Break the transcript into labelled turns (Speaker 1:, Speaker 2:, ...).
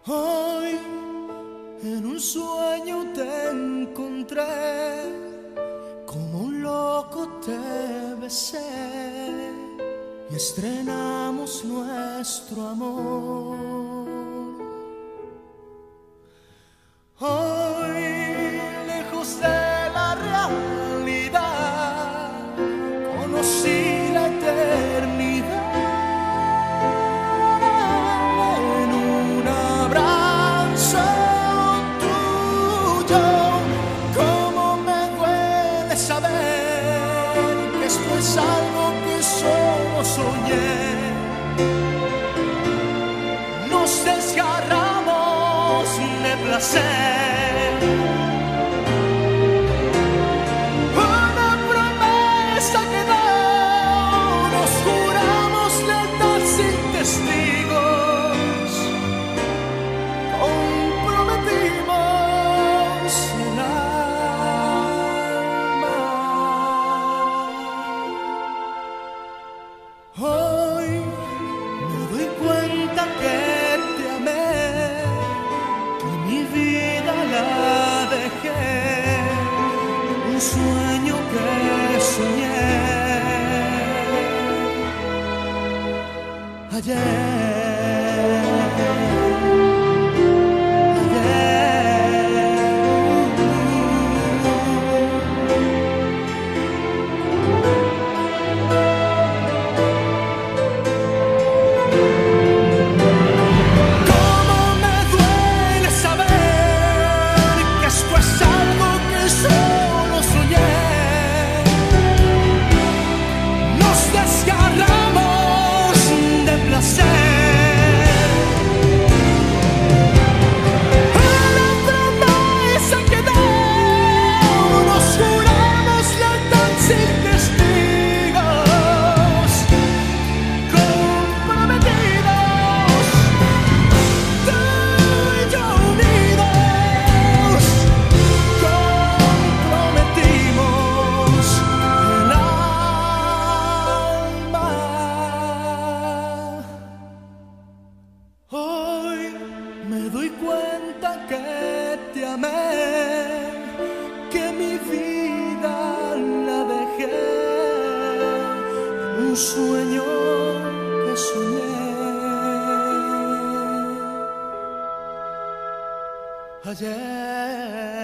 Speaker 1: Hoy en un sueño te encontré, como un loco te besé y estrenamos nuestro amor. Hoy, lejos de la realidad, conocí la eternidad. En un abrazo tuyo, cómo me duele saber que esto es algo que solo soñé. Nos desgarramos de placer. Una promesa que nos juramos lealtad sin testigos. Comprometimos el alma. Hoy me doy cuenta que te amé, que mi vida la dejé, un sueño que soñé ayer. Me doy cuenta que te amé, que mi vida la dejé, un sueño que soñé ayer.